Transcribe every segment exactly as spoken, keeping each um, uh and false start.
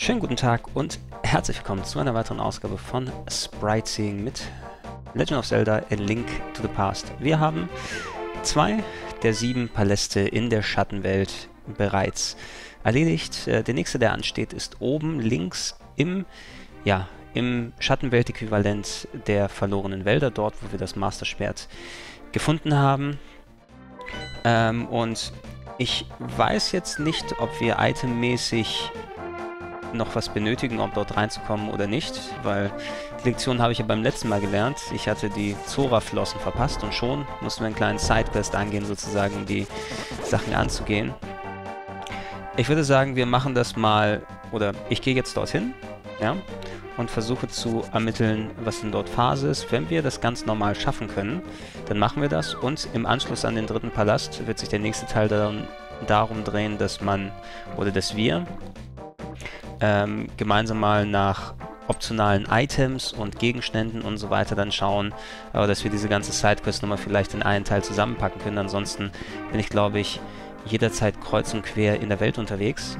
Schönen guten Tag und herzlich willkommen zu einer weiteren Ausgabe von Spriteseeing mit Legend of Zelda: A Link to the Past. Wir haben zwei der sieben Paläste in der Schattenwelt bereits erledigt. Der nächste, der ansteht, ist oben links im, ja, im Schattenwelt-Äquivalent der verlorenen Wälder, dort, wo wir das Master-Schwert gefunden haben. Ähm, und ich weiß jetzt nicht, ob wir itemmäßig noch was benötigen, um dort reinzukommen oder nicht, weil die Lektion habe ich ja beim letzten Mal gelernt. Ich hatte die Zora-Flossen verpasst und schon mussten wir einen kleinen Sidequest angehen, sozusagen, um die Sachen anzugehen. Ich würde sagen, wir machen das mal, oder ich gehe jetzt dorthin, ja, und versuche zu ermitteln, was denn dort Phase ist. Wenn wir das ganz normal schaffen können, dann machen wir das und im Anschluss an den dritten Palast wird sich der nächste Teil dann darum drehen, dass man, oder dass wir Ähm, gemeinsam mal nach optionalen Items und Gegenständen und so weiter dann schauen, äh, dass wir diese ganze Sidequest nochmal vielleicht in einen Teil zusammenpacken können. Ansonsten bin ich, glaube ich, jederzeit kreuz und quer in der Welt unterwegs.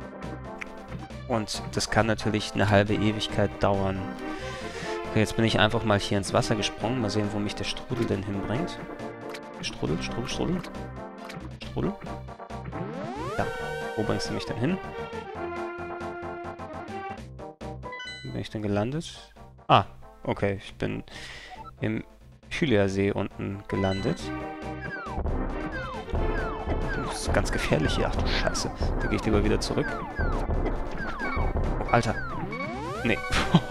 Und das kann natürlich eine halbe Ewigkeit dauern. Okay, jetzt bin ich einfach mal hier ins Wasser gesprungen. Mal sehen, wo mich der Strudel denn hinbringt. Strudel, Strudel, Strudel. Strudel. Ja, wo bringst du mich denn hin? Bin ich denn gelandet? Ah, okay, ich bin im Hylia-See unten gelandet. Das ist ganz gefährlich hier. Ach du Scheiße. Da gehe ich lieber wieder zurück. Oh, Alter. Nee.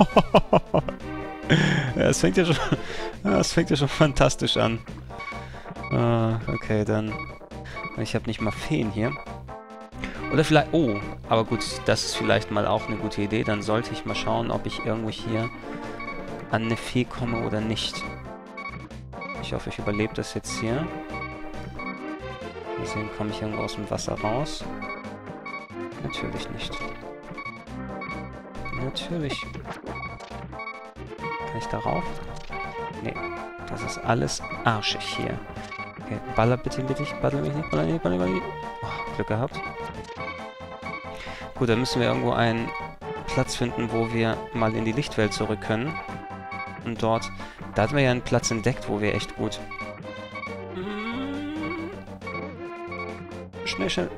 Ja, es fängt ja schon... Es fängt ja schon fantastisch an. Ah, okay, dann... Ich habe nicht mal Feen hier. Oder vielleicht... Oh, aber gut, das ist vielleicht mal auch eine gute Idee. Dann sollte ich mal schauen, ob ich irgendwo hier an eine Fee komme oder nicht. Ich hoffe, ich überlebe das jetzt hier. Mal sehen, komme ich irgendwo aus dem Wasser raus? Natürlich nicht. Natürlich. Kann ich darauf? Nee, das ist alles arschig hier. Okay, baller bitte, bitte, baller mich nicht, baller nicht, baller mich nicht. Oh, Glück gehabt. Gut, dann müssen wir irgendwo einen Platz finden, wo wir mal in die Lichtwelt zurück können. Und dort, da hatten wir ja einen Platz entdeckt, wo wir echt gut... Schnell, schnell.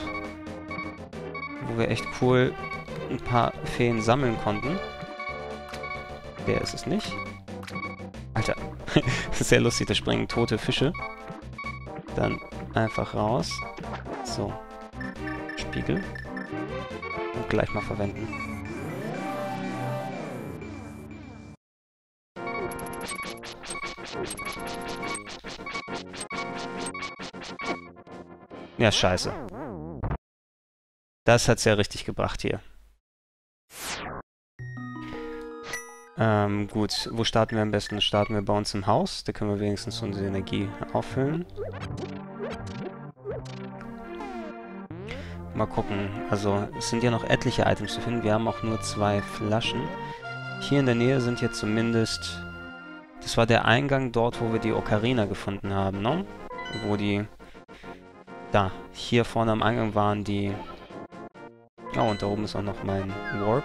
Wo wir echt cool ein paar Feen sammeln konnten. Der ist es nicht. Alter, das ist sehr lustig, da springen tote Fische. Dann einfach raus. So. Spiegel. Und gleich mal verwenden. Ja, scheiße. Das hat's ja richtig gebracht hier. Ähm, gut. Wo starten wir am besten? Starten wir bei uns im Haus. Da können wir wenigstens unsere Energie auffüllen. Mal gucken. Also, es sind ja noch etliche Items zu finden. Wir haben auch nur zwei Flaschen. Hier in der Nähe sind jetzt zumindest... Das war der Eingang dort, wo wir die Ocarina gefunden haben, ne? Wo die... Da, hier vorne am Eingang waren die... Oh, und da oben ist auch noch mein Warp.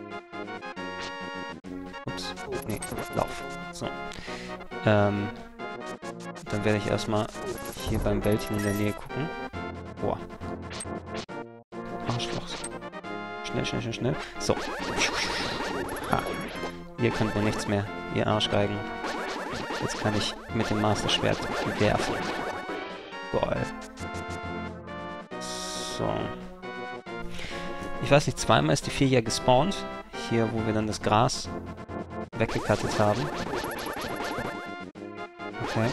Ups. Nee, Lauf. So. Ähm... Dann werde ich erstmal hier beim Wäldchen in der Nähe gucken. Boah. Arschloch. Schnell, schnell, schnell, schnell. So. Ha. Ihr könnt mir nichts mehr, ihr Arschgeigen. Jetzt kann ich mit dem Master-Schwert werfen. Geil. So. Ich weiß nicht, zweimal ist die Fee ja gespawnt. Hier, wo wir dann das Gras weggekattet haben. Okay.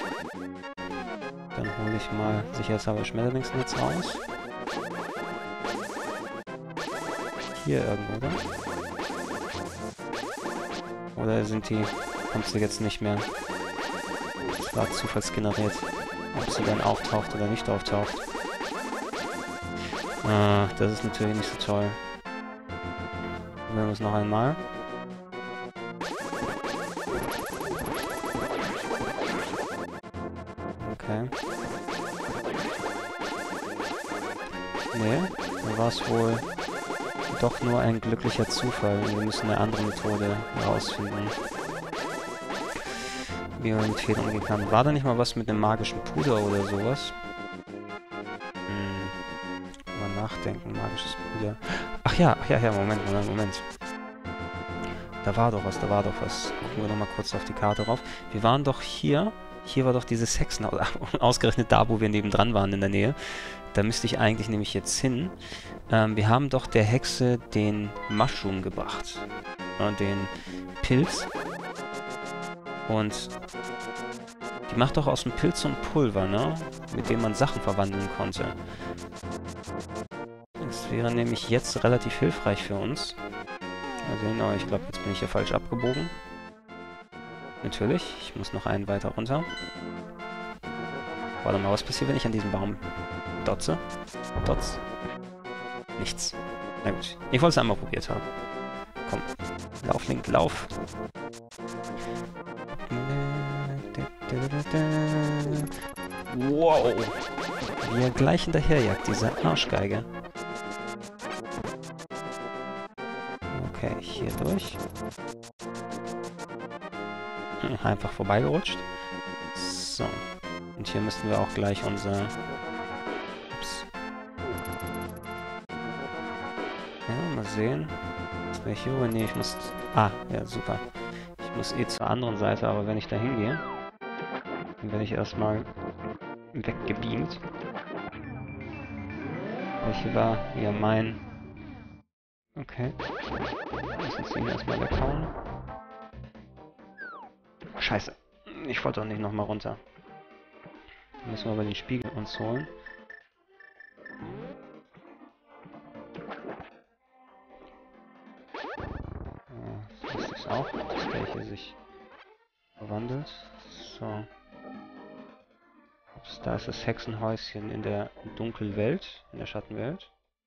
Dann hole ich mal sicherheitshalber Schmetterlingsnetz raus. Hier irgendwo, oder? Oder sind die... Kommt sie jetzt nicht mehr? Das war zufallsgeneriert. Ob sie dann auftaucht oder nicht auftaucht. Ah, das ist natürlich nicht so toll. Probieren wir es noch einmal. Okay. Nee, dann war es wohl doch nur ein glücklicher Zufall. Wir müssen eine andere Methode herausfinden, wie man mit Federn umgehen kann. War da nicht mal was mit einem magischen Puder oder sowas? Hm. Mal nachdenken, magisches Puder. Ach ja, ach ja, ja, Moment, Moment, Moment. Da war doch was, da war doch was. Gucken wir doch mal kurz auf die Karte rauf. Wir waren doch hier. Hier war doch dieses Hexenhaus. Ausgerechnet da, wo wir nebendran waren in der Nähe. Da müsste ich eigentlich nämlich jetzt hin. Ähm, wir haben doch der Hexe den Mushroom gebracht. Und den Pilz. Und die macht doch aus dem Pilz so ein Pulver, ne? Mit dem man Sachen verwandeln konnte. Das wäre nämlich jetzt relativ hilfreich für uns. Also genau, ich glaube, jetzt bin ich hier falsch abgebogen. Natürlich, ich muss noch einen weiter runter. Warte mal, was passiert, wenn ich an diesem Baum dotze? Dotz? Nichts. Na gut, ich wollte es einmal probiert haben. Komm, lauf, Link, lauf. Wow! Wie er gleich hinterherjagt, diese Arschgeige. Okay, hier durch. Hm, einfach vorbeigerutscht. So. Und hier müssen wir auch gleich unser... Ups. Ja, mal sehen. Was wäre hier? Nee, ich muss... Ah, ja, super. Ich muss eh zur anderen Seite, aber wenn ich da hingehe, dann werde ich erstmal weggebeamt. Welche war hier mein... Okay. Wir müssen ihn erstmal weghauen. Scheiße. Ich wollte doch nicht nochmal runter. Dann müssen wir aber den Spiegel uns holen. Ja, so ist es auch, dass der hier sich verwandelt. So. Ups, da ist das Hexenhäuschen in der Dunkelwelt, in der Schattenwelt.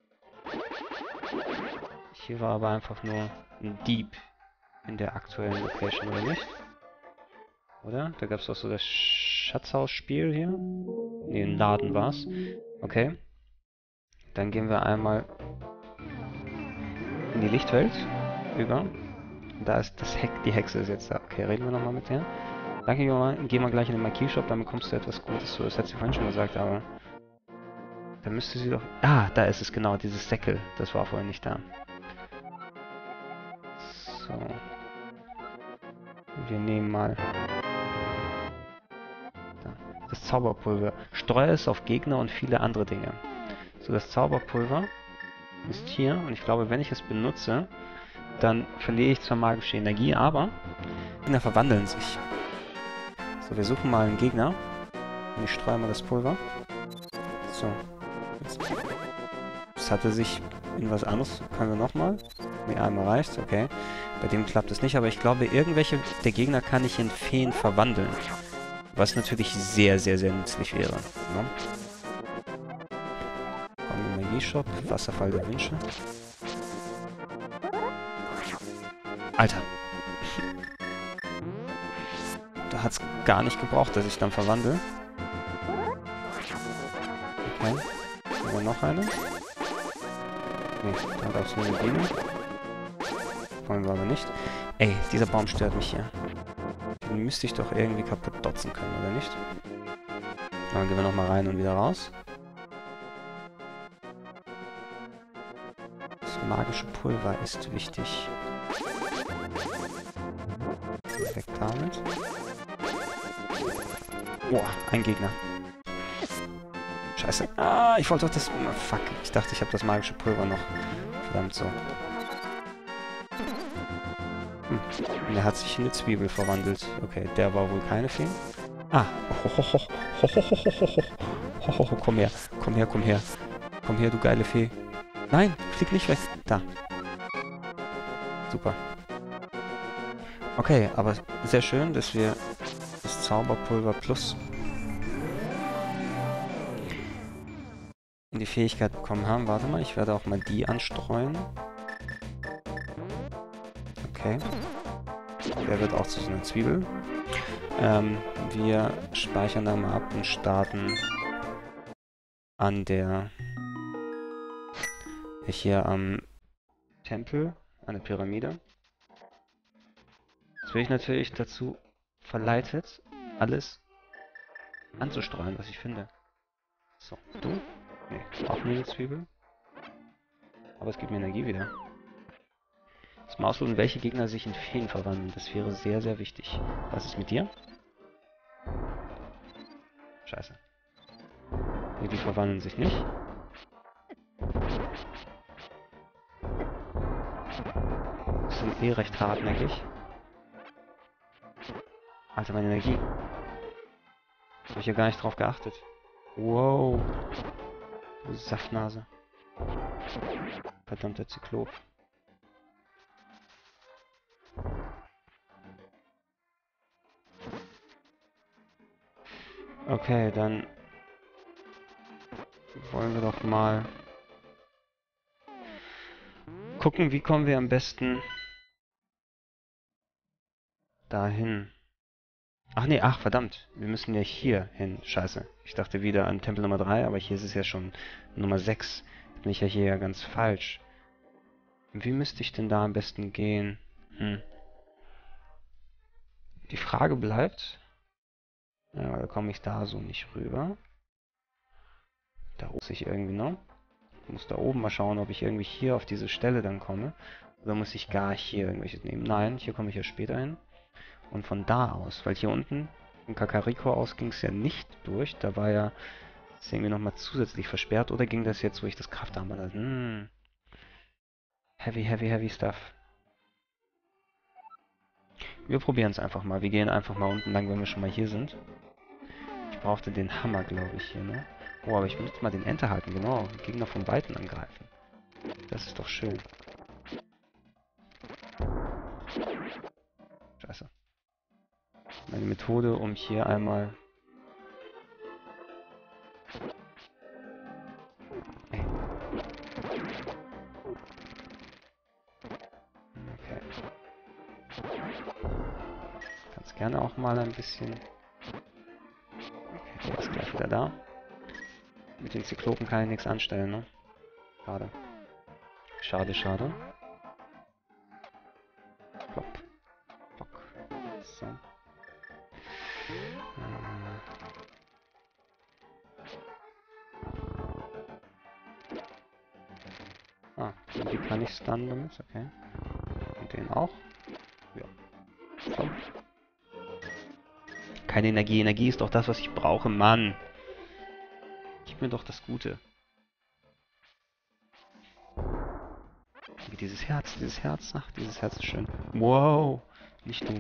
Hier war aber einfach nur ein Dieb in der aktuellen Location, oder nicht? Oder? Da gab es auch so das Schatzhausspiel hier. Ne, ein Laden war's. Okay. Dann gehen wir einmal in die Lichtwelt über. Da ist das Heck, die Hexe ist jetzt da. Okay, reden wir nochmal mit der. Danke, Junge. Geh mal gleich in den Markiershop, dann bekommst du etwas Gutes. Das hat sie vorhin schon gesagt, aber... Da müsste sie doch... Ah, da ist es genau, dieses Säckel. Das war vorhin nicht da. So. Wir nehmen mal... Da. Das Zauberpulver. Streue es auf Gegner und viele andere Dinge. So, das Zauberpulver ist hier. Und ich glaube, wenn ich es benutze, dann verliere ich zwar magische Energie, aber Gegner verwandeln sich. So, wir suchen mal einen Gegner. Und ich streue mal das Pulver. So. Das hatte sich in was anderes. Können wir nochmal? Ne, einmal reicht. Okay. Bei dem klappt es nicht, aber ich glaube, irgendwelche der Gegner kann ich in Feen verwandeln. Was natürlich sehr, sehr, sehr nützlich wäre. Ne? Kommen wir Magieshop. Wasserfall der Wünsche. Alter. Da hat es gar nicht gebraucht, dass ich dann verwandle. Okay. Haben wir noch eine? Ne, da gab es nur eine Biene. Wollen wir aber nicht. Ey, dieser Baum stört mich hier. Den müsste ich doch irgendwie kaputt dotzen können, oder nicht? Dann gehen wir nochmal rein und wieder raus. Das magische Pulver ist wichtig. Weg damit. Boah, ein Gegner. Scheiße. Ah, ich wollte doch das... Fuck, ich dachte, ich habe das magische Pulver noch. Verdammt so. Hm. Und er hat sich in eine Zwiebel verwandelt. Okay, der war wohl keine Fee. Ah. Ho, ho, ho, ho, ho, ho, ho, ho, ho, ho, ho, komm her. Komm her, komm her. Komm her, du geile Fee. Nein, flieg nicht weg. Da. Super. Okay, aber sehr schön, dass wir das Zauberpulver plus in die Fähigkeit bekommen haben. Warte mal, ich werde auch mal die anstreuen. Okay. Der wird auch zu so einer Zwiebel. Ähm, wir speichern da mal ab und starten an der... hier am Tempel, eine Pyramide. Jetzt bin ich natürlich dazu verleitet, alles anzustreuen, was ich finde. So, du? Nee, auch eine Zwiebel. Aber es gibt mir Energie wieder. Jetzt mal ausloten, welche Gegner sich in Feen verwandeln. Das wäre sehr, sehr wichtig. Was ist mit dir? Scheiße. Nee, die verwandeln sich nicht. Die sind eh recht hartnäckig. Alter, meine Energie. Habe ich ja gar nicht drauf geachtet. Wow. Du Saftnase. Verdammter Zyklop. Okay, dann wollen wir doch mal gucken, wie kommen wir am besten dahin. Ach nee, ach verdammt, wir müssen ja hier hin. Scheiße, ich dachte wieder an Tempel Nummer drei, aber hier ist es ja schon Nummer sechs. Da bin ich ja hier ja ganz falsch. Wie müsste ich denn da am besten gehen? Hm. Die Frage bleibt, ja, da komme ich da so nicht rüber. Da muss ich irgendwie noch. Ich muss da oben mal schauen, ob ich irgendwie hier auf diese Stelle dann komme. Oder muss ich gar hier irgendwelches nehmen? Nein, hier komme ich ja später hin. Und von da aus, weil hier unten von Kakariko aus ging es ja nicht durch. Da war ja das irgendwie nochmal zusätzlich versperrt. Oder ging das jetzt, wo ich das Kraftarmband hatte? Hm. Heavy, heavy, heavy stuff. Wir probieren es einfach mal. Wir gehen einfach mal unten lang, wenn wir schon mal hier sind. Ich brauchte den Hammer, glaube ich, hier, ne? Oh, aber ich will jetzt mal den Enter halten, genau. Gegner von Weitem angreifen. Das ist doch schön. Scheiße. Meine Methode, um hier einmal... Ey. Okay. Kannst gerne auch mal ein bisschen... Okay, der ist gleich wieder da. Mit den Zyklopen kann ich nichts anstellen, ne? Schade. Schade, schade. Plopp. Plock. So. Ah, und die kann ich stunnen damit, okay. Und den auch. Ja. So. Keine Energie. Energie ist doch das, was ich brauche, Mann. Gib mir doch das Gute. Wie dieses Herz, dieses Herz. Ach, dieses Herz ist schön. Wow. Nicht du.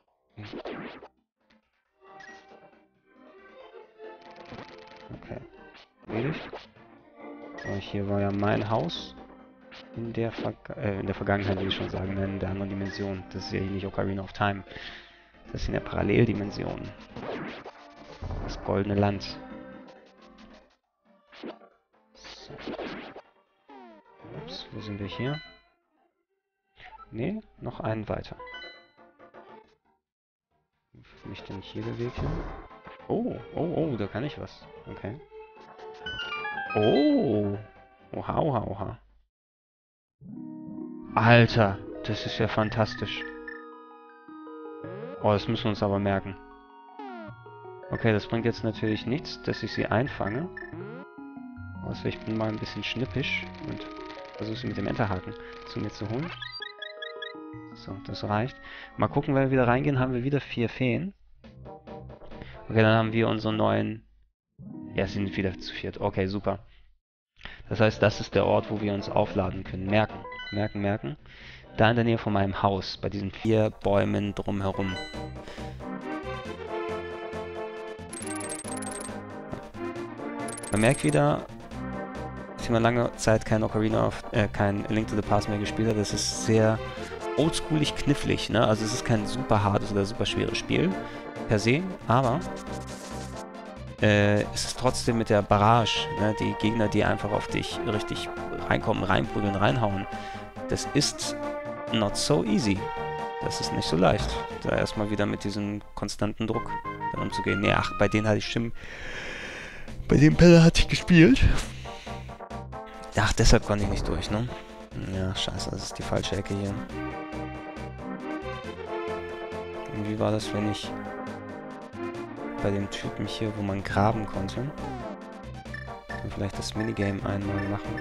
Okay. Erledigt. So, hier war ja mein Haus. In der, Verga äh, in der Vergangenheit, will ich schon sagen, in der anderen Dimension. Das ist ja hier nicht Ocarina of Time. Das ist in der Paralleldimension. Das goldene Land. So. Ups, wo sind wir hier? Ne, noch einen weiter. Wo ist mich denn hier der Weg hin? Oh, oh, oh, da kann ich was. Okay. Oh! Oha, oha, oha. Alter, das ist ja fantastisch. Oh, das müssen wir uns aber merken. Okay, das bringt jetzt natürlich nichts, dass ich sie einfange. Also ich bin mal ein bisschen schnippisch und versuche sie mit dem Enterhaken zu mir zu holen. So, das reicht. Mal gucken, wenn wir wieder reingehen, haben wir wieder vier Feen. Okay, dann haben wir unseren neuen... Ja, sind wieder zu viert. Okay, super. Das heißt, das ist der Ort, wo wir uns aufladen können. Merken, merken, merken. Da in der Nähe von meinem Haus, bei diesen vier Bäumen drumherum. Man merkt wieder, dass man lange Zeit kein Ocarina of, äh, kein Link to the Past mehr gespielt hat. Das ist sehr oldschoolig knifflig, ne? Also es ist kein super hartes oder super schweres Spiel per se, aber äh, es ist trotzdem mit der Barrage, ne? Die Gegner, die einfach auf dich richtig reinkommen, reinprügeln, reinhauen. Das ist not so easy. Das ist nicht so leicht, da erstmal wieder mit diesem konstanten Druck dann umzugehen. Nee, ach, bei denen hatte ich Schimm. Bei dem Peller hatte ich gespielt. Ach, deshalb konnte ich nicht durch, ne? Ja, scheiße, das ist die falsche Ecke hier. Und wie war das, wenn ich bei dem Typen hier, wo man graben konnte, dann vielleicht das Minigame einmal machen?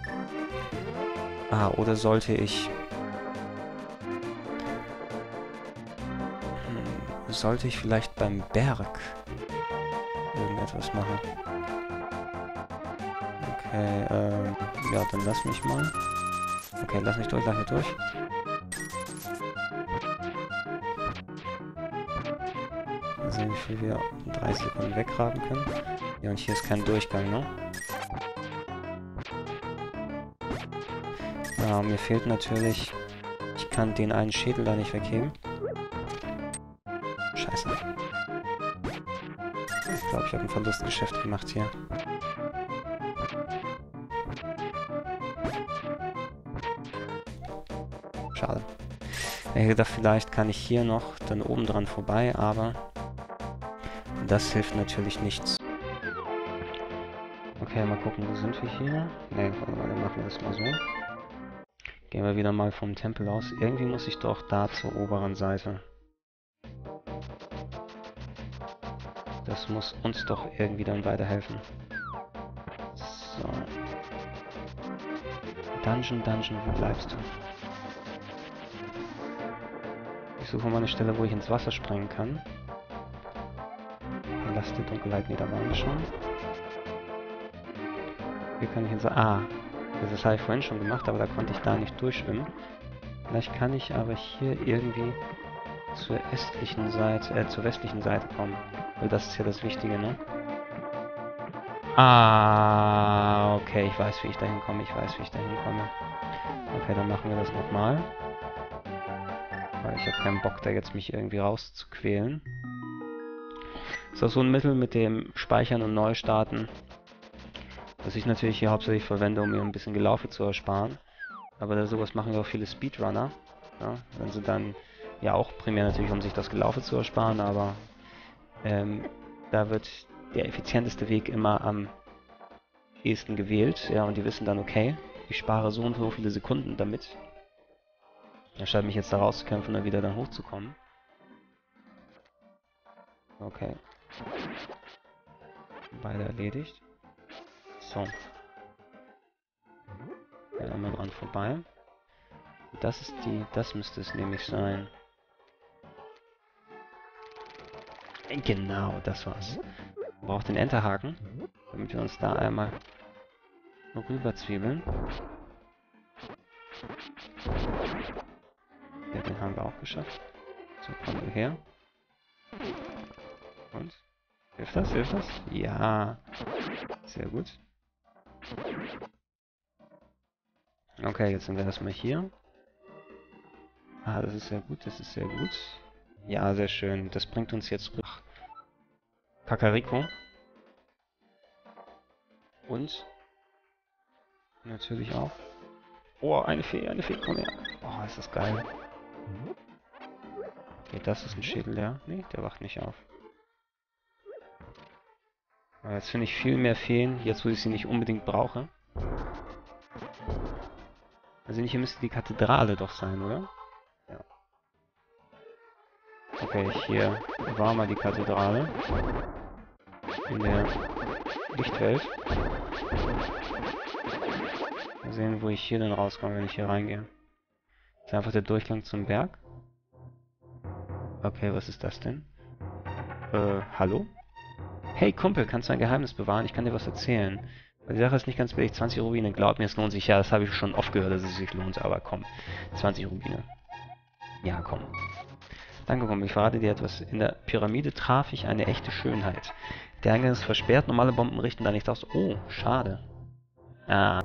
Ah, oder sollte ich... Hm, sollte ich vielleicht beim Berg irgendetwas machen? Okay, ähm... ja, dann lass mich mal. Okay, lass mich durch, lass mich durch. Mal sehen, wie viel wir in dreißig Sekunden weggraben können. Ja, und hier ist kein Durchgang, ne? Ja, mir fehlt natürlich... Ich kann den einen Schädel da nicht wegheben. Scheiße. Ich glaube, ich habe ein Verlustgeschäft gemacht hier. Schade. Ich hätte gedacht, vielleicht kann ich hier noch dann oben dran vorbei, aber das hilft natürlich nichts. Okay, mal gucken, wo sind wir hier? Ne, warte mal, dann machen wir das mal so. Gehen wir wieder mal vom Tempel aus. Irgendwie muss ich doch da zur oberen Seite. Das muss uns doch irgendwie dann weiterhelfen. So. Dungeon, Dungeon, wo bleibst du? Ich suche mal eine Stelle, wo ich ins Wasser springen kann. Lass die Dunkelheit, nee, da waren wir schon. Hier kann ich ins... Ah, das habe ich vorhin schon gemacht, aber da konnte ich da nicht durchschwimmen. Vielleicht kann ich aber hier irgendwie zur östlichen Seite, äh, zur westlichen Seite kommen. Weil das ist ja das Wichtige, ne? Ah, okay, ich weiß, wie ich da hinkomme, ich weiß, wie ich da hinkomme. Okay, dann machen wir das nochmal. Weil ich habe keinen Bock, da jetzt mich irgendwie rauszuquälen. Ist auch so ein Mittel mit dem Speichern und Neustarten, was ich natürlich hier hauptsächlich verwende, um mir ein bisschen Gelaufe zu ersparen. Aber da sowas machen ja auch viele Speedrunner. Ja, wenn sie dann, ja auch primär natürlich, um sich das Gelaufe zu ersparen, aber ähm, da wird der effizienteste Weg immer am ehesten gewählt. Ja, und die wissen dann, okay, ich spare so und so viele Sekunden damit, anstatt mich jetzt da rauszukämpfen und dann wieder dann hochzukommen. Okay. Beide erledigt. So. Ja, einmal dran vorbei. Das ist die, das müsste es nämlich sein. Genau, das war's. Man braucht den Enterhaken, damit wir uns da einmal rüber zwiebeln. Ja, den haben wir auch geschafft. So, kommen wir her. Und? Hilft das? Hilft das? Ja. Sehr gut. Okay, jetzt sind wir erstmal hier. Ah, das ist sehr gut, das ist sehr gut. Ja, sehr schön. Das bringt uns jetzt rüber. Kakariko. Und natürlich auch. Oh, eine Fee, eine Fee, komm her. Oh, ist das geil. Okay, das ist ein Schädel, der. Nee, der wacht nicht auf. Aber jetzt finde ich viel mehr Feen, jetzt wo ich sie nicht unbedingt brauche. Also hier müsste die Kathedrale doch sein, oder? Ja. Okay, hier war mal die Kathedrale. In der Lichtwelt. Mal sehen, wo ich hier dann rauskomme, wenn ich hier reingehe. Das ist einfach der Durchgang zum Berg. Okay, was ist das denn? Äh, hallo? Hey Kumpel, kannst du ein Geheimnis bewahren? Ich kann dir was erzählen. Die Sache ist nicht ganz billig. zwanzig Rubine, glaub mir, es lohnt sich. Ja, das habe ich schon oft gehört, dass es sich lohnt, aber komm. zwanzig Rubine. Ja, komm. Danke, Kumpel. Ich verrate dir etwas. In der Pyramide traf ich eine echte Schönheit. Der Eingang ist versperrt, normale Bomben richten da nicht aus. Oh, schade. Ah.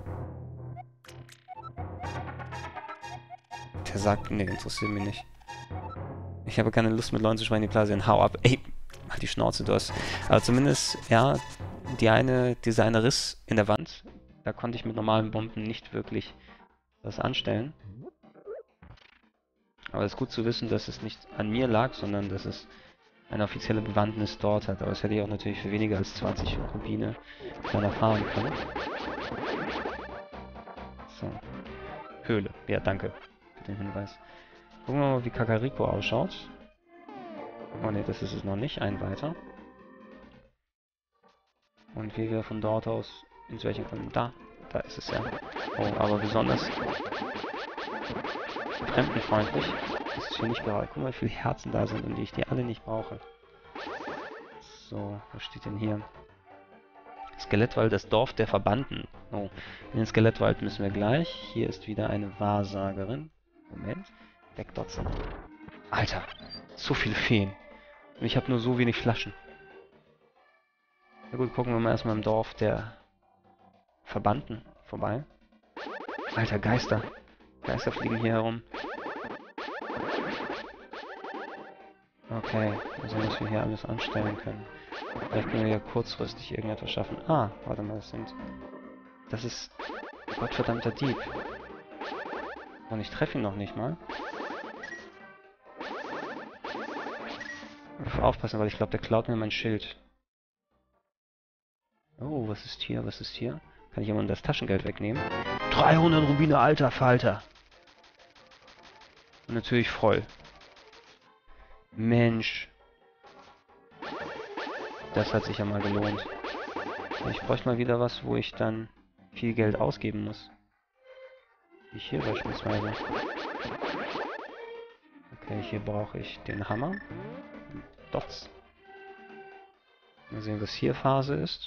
Der sagt, nee, interessiert mich nicht. Ich habe keine Lust mit Leuten zu sprechen, die Plasien. Hau ab. Ey, halt die Schnauze, du hast. Aber zumindest, ja, die eine, dieser eine Riss in der Wand, da konnte ich mit normalen Bomben nicht wirklich was anstellen. Aber es ist gut zu wissen, dass es nicht an mir lag, sondern dass es eine offizielle Bewandtnis dort hat. Aber das hätte ich auch natürlich für weniger als zwanzig Rubine dann erfahren können. So. Höhle. Ja, danke für den Hinweis. Gucken wir mal, wie Kakariko ausschaut. Oh ne, das ist es noch nicht. Ein weiter. Und wie wir von dort aus ins welchen kommen. Da. Da ist es ja. Oh, aber besonders fremdenfreundlich ist es hier nicht gerade. Guck mal, wie viele Herzen da sind und die ich die alle nicht brauche. So, was steht denn hier? Skelettwald, das Dorf der Verbannten. Oh, in den Skelettwald müssen wir gleich. Hier ist wieder eine Wahrsagerin. Moment. Wegdotzen. Alter, so viele Feen. Und ich habe nur so wenig Flaschen. Na gut, gucken wir mal erstmal im Dorf der Verbannten vorbei. Alter, Geister. Geister fliegen hier herum. Okay, mal sehen, was wir hier alles anstellen können. Vielleicht können wir ja kurzfristig irgendetwas schaffen. Ah, warte mal, das sind... Das ist... Gottverdammter Dieb. Und ich treffe ihn noch nicht mal. Ich muss aufpassen, weil ich glaube, der klaut mir mein Schild. Oh, was ist hier? Was ist hier? Kann ich jemand das Taschengeld wegnehmen? dreihundert Rubine, alter Falter! Und natürlich voll. Mensch. Das hat sich ja mal gelohnt. Ich bräuchte mal wieder was, wo ich dann viel Geld ausgeben muss. Wie hier beispielsweise. Okay, hier brauche ich den Hammer. Dots. Mal sehen, was hier Phase ist.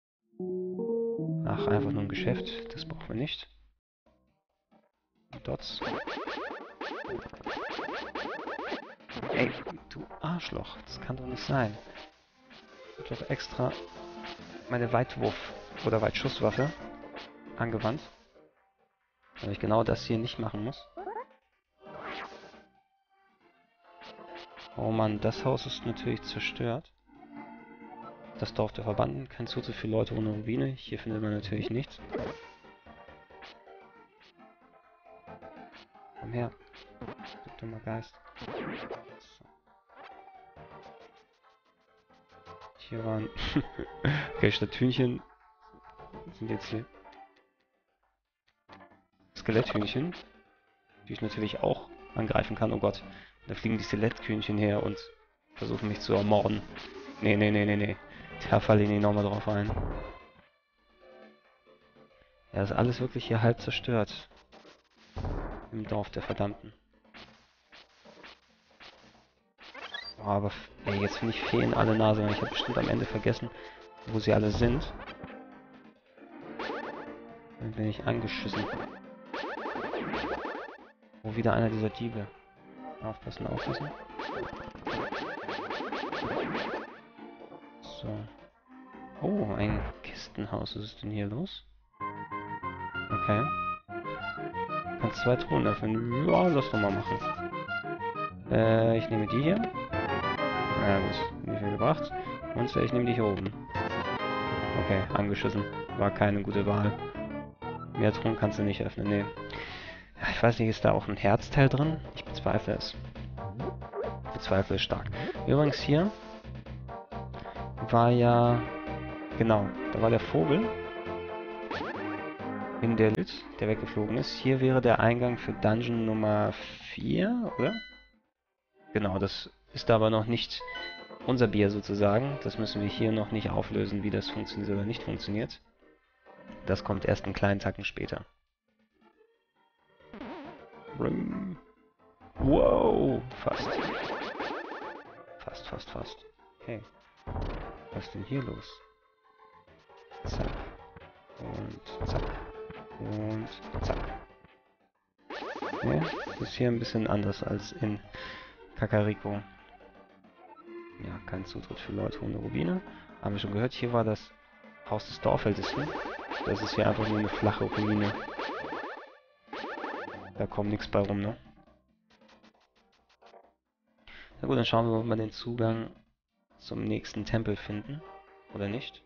Ach, einfach nur ein Geschäft. Das brauchen wir nicht. Dots. Ey, du Arschloch. Das kann doch nicht sein. Ich habe doch extra meine Weitwurf- oder Weitschusswaffe angewandt. Weil ich genau das hier nicht machen muss. Oh Mann, das Haus ist natürlich zerstört. Das Dorf der Verbannten. Kein zu viele Leute ohne Rubine. Hier findet man natürlich nichts. Komm her. Du dummer Geist. So. Hier waren... okay, statt Hühnchen sind jetzt hier Skeletthühnchen, die ich natürlich auch angreifen kann. Oh Gott, da fliegen die Skeletthühnchen her und versuchen mich zu ermorden. Nee, nee, nee, nee, nee. Da falle ich nicht nochmal drauf ein. Ja, ist alles wirklich hier halb zerstört. Im Dorf der Verdammten. Oh, aber ey, jetzt finde ich Feen alle Nase. Ich habe bestimmt am Ende vergessen, wo sie alle sind. Dann bin ich angeschissen. Oh, wieder einer dieser Diebe. Aufpassen, aufpassen. So. Oh, ein Kistenhaus. Was ist denn hier los? Okay. Kannst zwei Truhen öffnen. Ja, lass doch mal machen. Äh, ich nehme die hier. Na gut, nicht viel gebracht. Und ich nehme die hier oben. Okay, angeschissen. War keine gute Wahl. Mehr Truhen kannst du nicht öffnen, nee. Ja, ich weiß nicht, ist da auch ein Herzteil drin? Ich bezweifle es. Ich bezweifle es stark. Übrigens hier war ja... Genau, da war der Vogel in der Bild, der weggeflogen ist. Hier wäre der Eingang für Dungeon Nummer vier, oder? Genau, das ist aber noch nicht unser Bier sozusagen. Das müssen wir hier noch nicht auflösen, wie das funktioniert oder nicht funktioniert. Das kommt erst einen kleinen Tacken später. Wow, fast. Fast, fast, fast. Okay. Was ist denn hier los? Zack. Und zack. Und zack. Ne? Ist hier ein bisschen anders als in Kakariko. Ja, kein Zutritt für Leute ohne Rubine. Haben wir schon gehört, hier war das Haus des Dorfältesten. Das ist hier einfach nur eine flache Ruine. Da kommt nichts bei rum, ne? Na gut, dann schauen wir, ob wir den Zugang zum nächsten Tempel finden. Oder nicht?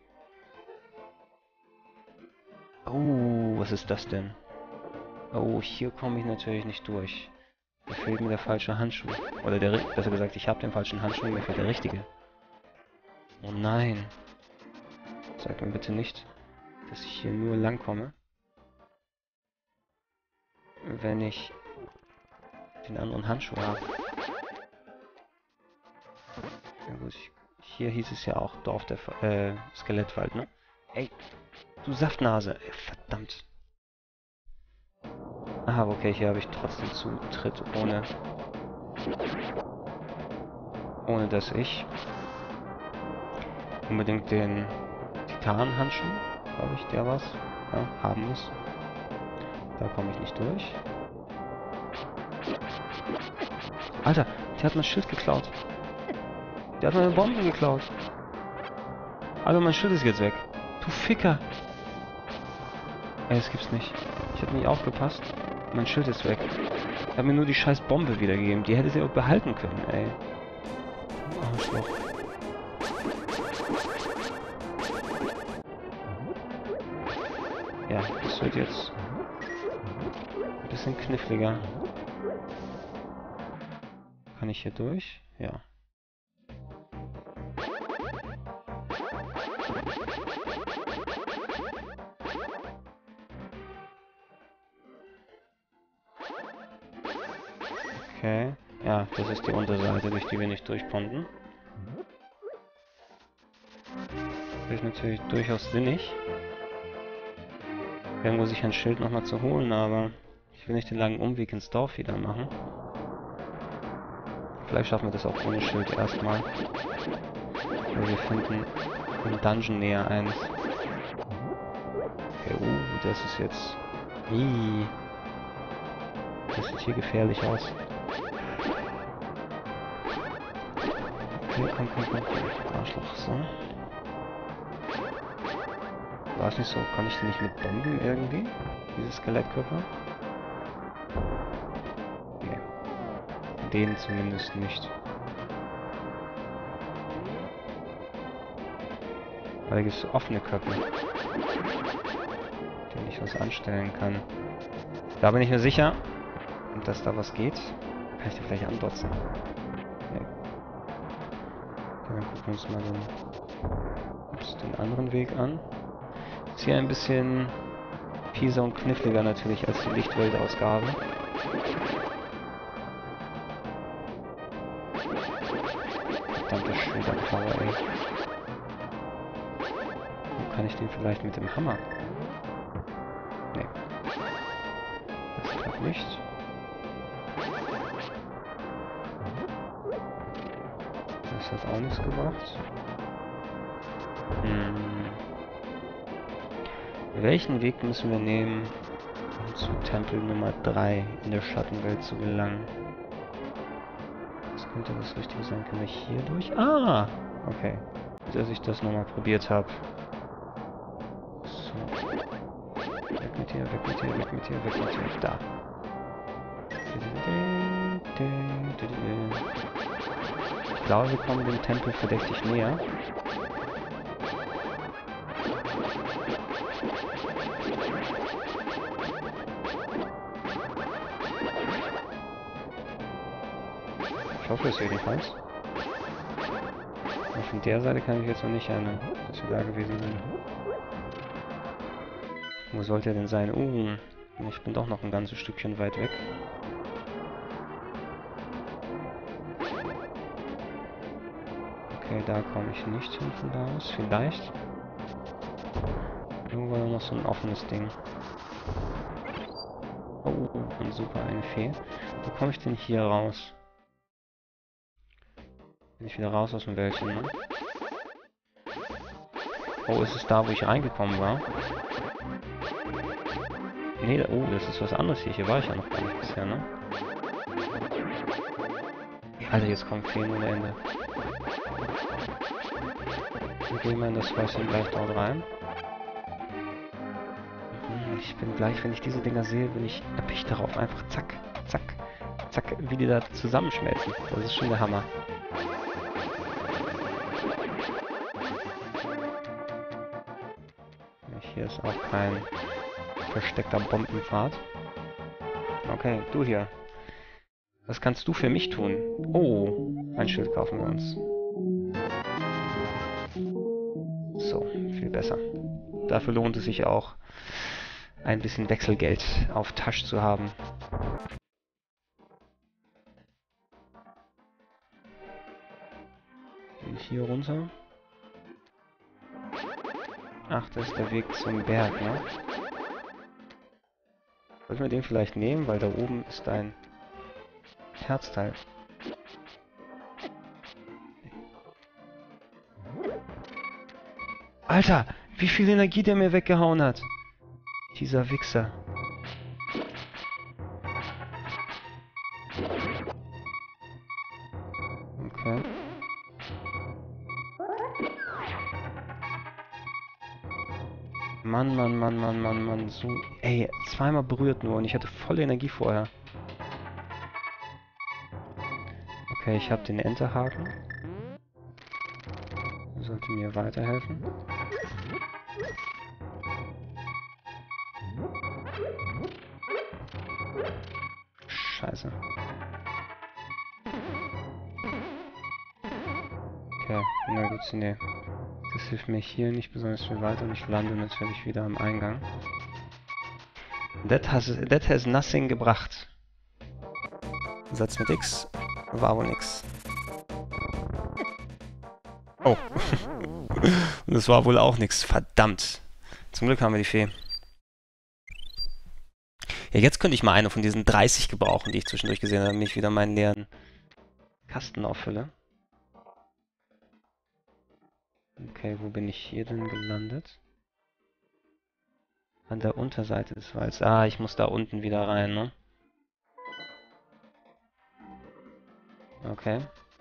Oh, was ist das denn? Oh, hier komme ich natürlich nicht durch. Mir fehlt mir der falsche Handschuh. Oder der, besser gesagt, ich habe den falschen Handschuh, mir fehlt der richtige. Oh nein. Sag mir bitte nicht, dass ich hier nur lang komme. wenn ich den anderen Handschuh habe. Ja gut, ich, hier hieß es ja auch Dorf der äh, Skelettwald, ne? Ey, du Saftnase! Ey, verdammt! Aha, okay, hier habe ich trotzdem Zutritt, ohne... ohne dass ich unbedingt den Titan-Handschuh, glaube ich, der was, ja, haben muss. Da komme ich nicht durch. Alter, der hat mein Schild geklaut. Der hat meine Bomben geklaut. Alter, mein Schild ist jetzt weg. Du Ficker. Ey, das gibt's nicht. Ich habe nie aufgepasst. Mein Schild ist weg. Er hat mir nur die scheiß Bombe wiedergegeben. Die hätte sie auch behalten können, ey. Arschloch. Ja, das wird jetzt ein bisschen kniffliger. Kann ich hier durch? Ja. Okay. Ja, das ist die Unterseite, durch die wir nicht durch konnten. Das ist natürlich durchaus sinnig, irgendwo sich ein Schild nochmal zu holen, aber ich will nicht den langen Umweg ins Dorf wieder machen. Vielleicht schaffen wir das auch ohne Schild erstmal. Aber wir finden im Dungeon näher eins. Okay, uh, das ist jetzt... Ih. Das sieht hier gefährlich aus. Okay, komm, komm, komm. Arschloch, so. War es nicht so? Kann ich den nicht mit Bomben irgendwie? Diese Skelettkörper? Nee. Den zumindest nicht. Weil da gibt es offene Köpfe, denen ich was anstellen kann. Da bin ich mir sicher, dass da was geht. Kann ich den vielleicht andotzen? Nee. Okay, dann gucken wir uns mal den, uns den anderen Weg an. Ist hier ein bisschen fieser und kniffliger natürlich als die Lichtwelt-Ausgabe. Verdammte Schulterpower, ey. Wo kann ich den vielleicht mit dem Hammer? Nee. Das klappt nicht. Das hat auch nichts gebracht. Hm. Welchen Weg müssen wir nehmen, um zu Tempel Nummer drei in der Schattenwelt zu gelangen? Was könnte das Richtige sein? Kann ich hier durch? Ah! Okay. Dass ich das nochmal probiert habe. So. Weg mit dir, weg mit dir, weg mit dir, weg mit dir. Da. Ich glaube, wir kommen dem Tempel verdächtig näher. Ich hoffe es jedenfalls. Und von der Seite kann ich jetzt noch nicht erinnern, dass wir da gewesen sind. Wo sollte er denn sein? Uh, ich bin doch noch ein ganzes Stückchen weit weg. Okay, da komme ich nicht hin von da aus. Vielleicht. Irgendwo noch so ein offenes Ding. Oh, und super, eine Fee. Wo komme ich denn hier raus? Bin ich wieder raus aus dem Wäldchen, ne? Oh, ist es da, wo ich reingekommen war? Nee, da, oh, das ist was anderes hier. Hier war ich ja noch gar nicht bisher, ne? Alter, jetzt kommt Feen ohne Ende. Wir gehen mal in das Häuschen gleich dort rein. Ich bin gleich, wenn ich diese Dinger sehe, bin ich erpicht darauf. Einfach zack, zack, zack, wie die da zusammenschmelzen. Das ist schon der Hammer. Hier ist auch kein versteckter Bombenpfad. Okay, du hier. Was kannst du für mich tun? Oh, ein Schild kaufen wir uns. So, viel besser. Dafür lohnt es sich auch, ein bisschen Wechselgeld auf Tasche zu haben. Und hier runter. Ach, das ist der Weg zum Berg, ne? Sollten wir den vielleicht nehmen, weil da oben ist ein Herzteil. Alter, wie viel Energie der mir weggehauen hat. Dieser Wichser. Okay. Mann, Mann, Mann, Mann, Mann, Mann. So. Ey, zweimal berührt nur und ich hatte volle Energie vorher. Okay, ich habe den Enterhaken. Das sollte mir weiterhelfen. Scheiße. Okay, na gut, nee. Das hilft mir hier nicht besonders viel weiter und ich lande natürlich wieder am Eingang. That has, that has nothing gebracht. Satz mit X. War wohl nix. Oh. Und das war wohl auch nix. Verdammt. Zum Glück haben wir die Fee. Ja, jetzt könnte ich mal eine von diesen dreißig gebrauchen, die ich zwischendurch gesehen habe, damit ich wieder meinen leeren Kasten auffülle. Okay, wo bin ich hier denn gelandet? An der Unterseite des Walds. Ah, ich muss da unten wieder rein, ne? Okay.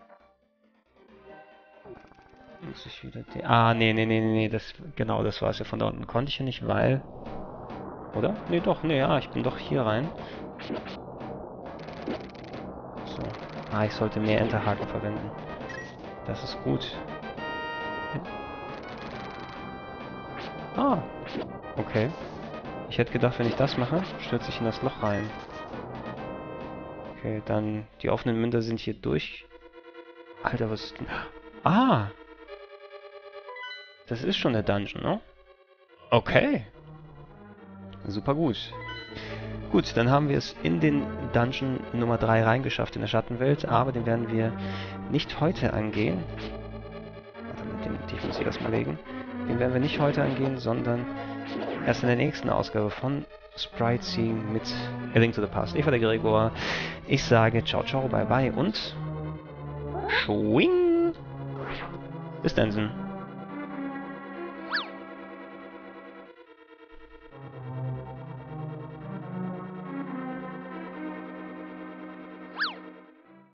Muss ich wieder... Ah, nee, nee, nee, nee, nee, das... Genau, das war es ja. Von da unten konnte ich ja nicht, weil... Oder? Nee, doch, nee, ja, ich bin doch hier rein. So. Ah, ich sollte mehr Enterhaken verwenden. Das ist gut. Ah, okay. Ich hätte gedacht, wenn ich das mache, stürze ich in das Loch rein. Okay, dann die offenen Münder sind hier durch. Alter, was ist denn... Ah! Das ist schon der Dungeon, ne? Okay. Super gut. Gut, dann haben wir es in den Dungeon Nummer drei reingeschafft in der Schattenwelt, aber den werden wir nicht heute angehen. Warte, mit dem Tief muss ich erstmal legen. Den werden wir nicht heute angehen, sondern erst in der nächsten Ausgabe von Sprite Seeing mit A Link to the Past. Ich war der Gregor. Ich sage ciao, ciao, bye, bye und schwing! Bis dann.